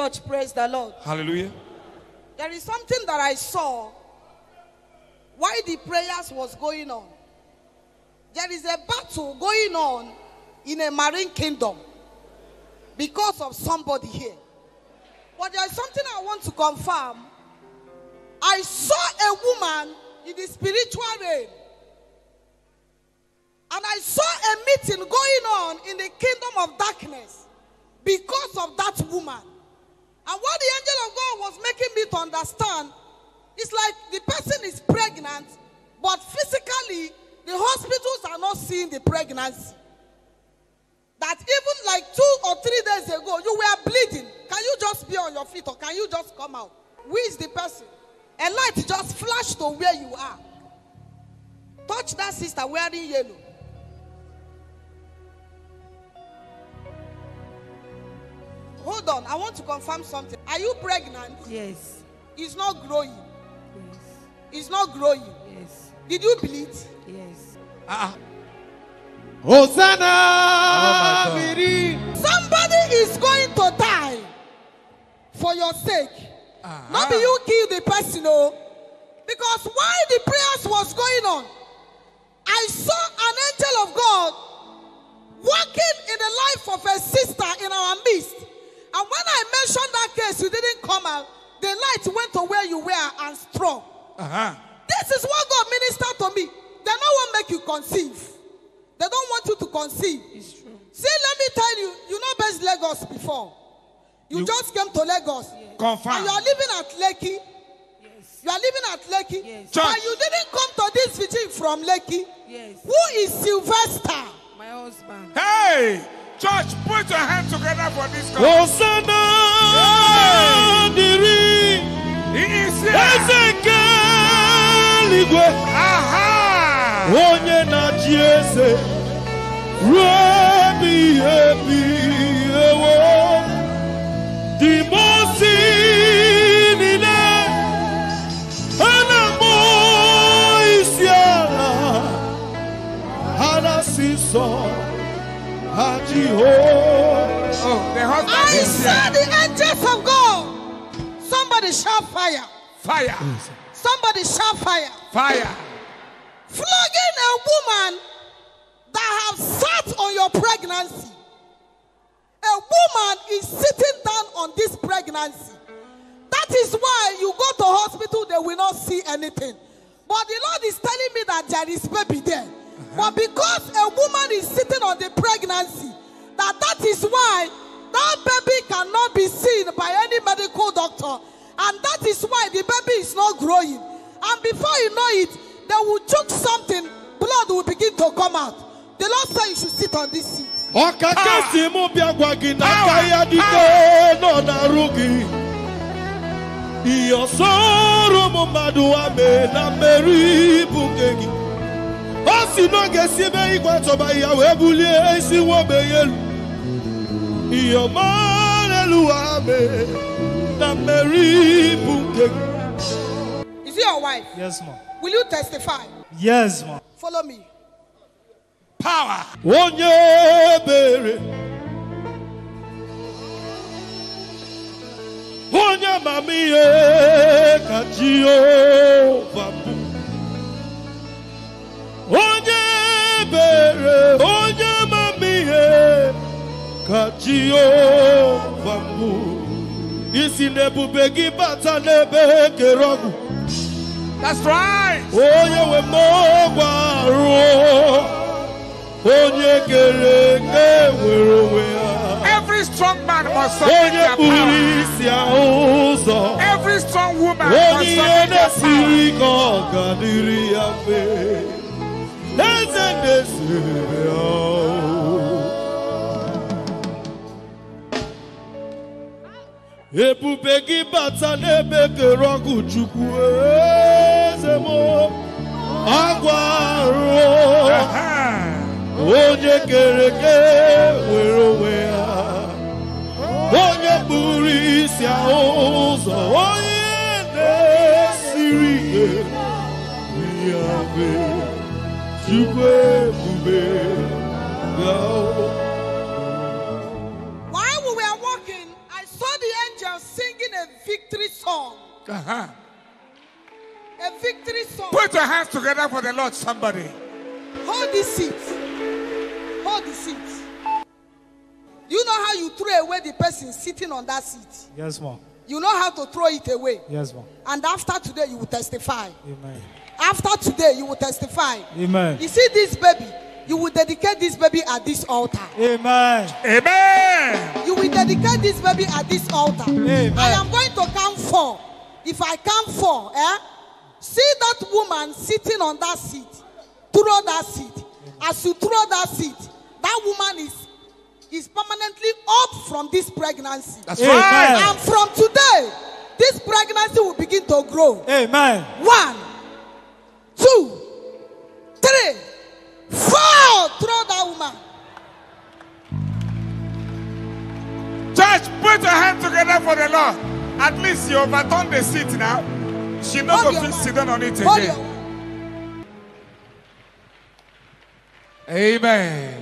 church. Praise the Lord. Hallelujah. There is something that I saw while the prayers was going on. There is a battle going on in a marine kingdom because of somebody here. But there is something I want to confirm. I saw a woman in the spiritual realm. And I saw a meeting going on in the kingdom of darkness because of that woman. And what the angel of God was making me to understand is like the person is pregnant, but physically the hospitals are not seeing the pregnancy. That even like 2 or 3 days ago, you were bleeding. Can you just be on your feet or can you just come out? Who is the person? A light just flashed to where you are. Touch that sister wearing yellow. Hold on, I want to confirm something. Are you pregnant? Yes. It's not growing. Yes. It's not growing. Yes. Did you bleed? Yes. Hosanna! Somebody is going to die for your sake. Not be you kill the person, no. Because while the prayers was going on, I saw an angel of God working in the life of a sister in our midst. And when I mentioned that case, you didn't come out. The light went to where you were and struck. This is what God ministered to me. They don't want to make you conceive. They don't want you to conceive. It's true. See, let me tell you, you know best Lagos before. You just came to Lagos. Yes. Confirm. And you are living at Lekki. Yes. You are living at Lekki. Yes. But you didn't come to this vigil from Lekki. Yes. Who is Sylvester? My husband. Hey, church, put your hands together for this God. Hosanna! He is here. Aha! Onye na chiese Rabbi ewo di mosi nile ana mo isiala ana siso hajiho. Oh, the husband I is saw here. the angels of God. Somebody shout fire. Fire. Somebody shout fire. Fire. Flogging a woman that have sat on your pregnancy. A woman is sitting down on this pregnancy. That is why you go to hospital, they will not see anything. But the Lord is telling me that there is baby there. But because a woman is sitting on the pregnancy, that is why that baby cannot be seen by any medical doctor. And that is why the baby is not growing. And before you know it, they will choke something, blood will begin to come out. The Lord said you should sit on this seat. Okakasi mu biagwa gi na kaya dike no na rugi. Iyosoro mu madu ame na meri bukegi. Osi no gesi be igwa toba ya we bulie isi wo be yelu. Iyomanu ame na meri bukegi. Is it your wife? Yes, ma. Will you testify? Yes, ma. Follow me. Power. Onye bere Onye mamiye ka Jehova bụ. Onye bere Onye mamiye ka Jehova bụ. Isi n'ebube gị bata n'ebe kere ọgwụ. That's right. Onye we mogwaru Onye kere ke were we ya. Every strong man must submit Onye their power. purisi auzo Every strong woman must Onye submit their nesiri power. kogadiri ya fe Eze nesiri ya Ebube gị bata n'ebe kere ọgwụ Chukwu eze mo agwarụ Onye kere ke were onwe ya Onye kpụrụ isi ụzọ Onye na-esiri ike ya be Chukwu ebube ya. While we were walking, I saw the angels song. Uh-huh. A victory song. Put your hands together for the Lord, somebody. Hold this seat. Hold the seat. You know how you throw away the person sitting on that seat? Yes, ma'am. You know how to throw it away. Yes, ma'am. And after today, you will testify. Amen. After today, you will testify. Amen. You see this baby, you will dedicate this baby at this altar. Amen. Amen. You will dedicate this baby at this altar. Amen. I am going to count 4. If I count 4, see that woman sitting on that seat. Throw that seat. As you throw that seat, that woman is permanently up from this pregnancy. That's right. And from today, this pregnancy will begin to grow. Amen. 1, 2, 3, 4. Throw that woman. Church, put your hands together for the Lord. At least you overturned the seat now. She not Hold going your to hand. sit down on it Hold again. your- Amen.